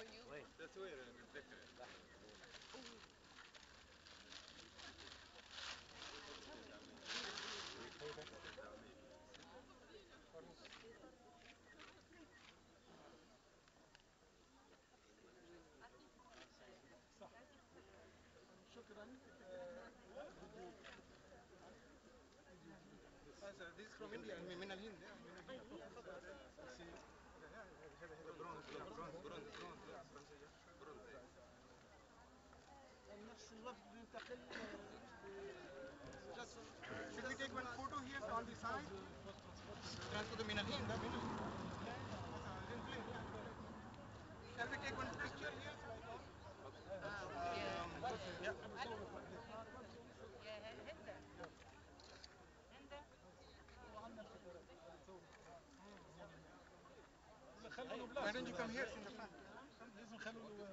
تصوير نتذكر. شكرا. This is from India. من الهند. نفس الوقت ننتقل. Just should we take one photo here on the side? Transfer من الهند. Shall we take one picture here? Why don't you come here in the front? لازم نخلوا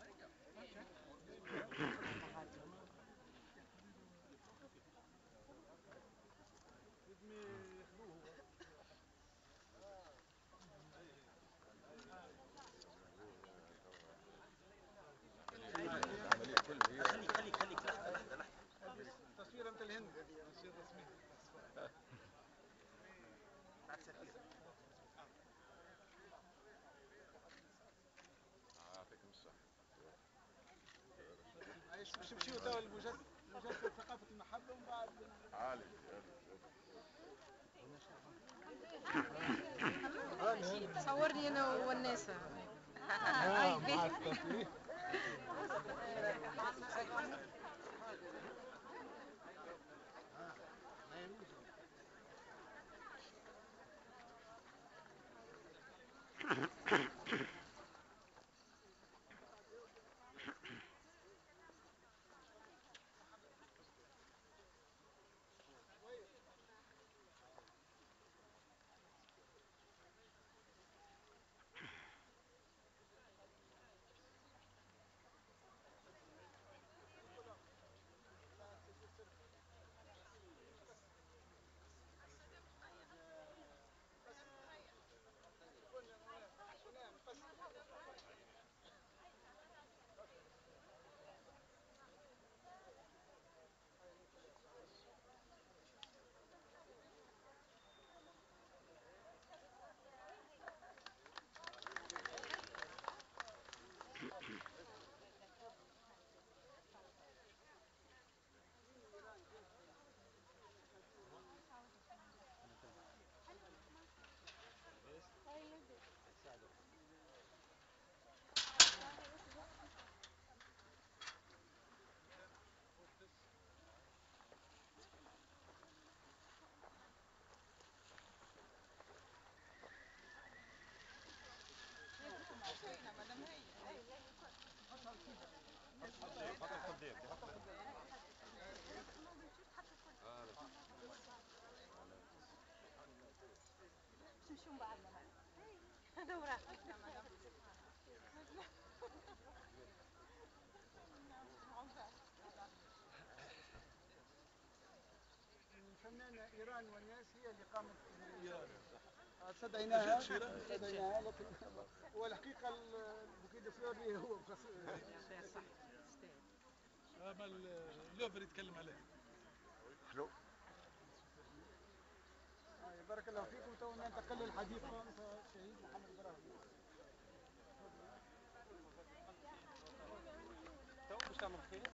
خليك لحظة. تصوير انت الهند. تصوير رسمي. بعد سفير. يعطيكم الصحة. شو تو المجسد ثقافة المحبة ومن بعد عالي. صورني انا والناس. مع التصوير. الفنانة إيران والناس هي اللي قامت صديناها لكن هو الحقيقة البوكيه دو فلور اللي هو صح. ما اللوفر يتكلم عليه. حلو. بارك الله فيكم. تو ننتقل للحديث عن شهيد محمد إبراهيم. تو باش تعمل خير.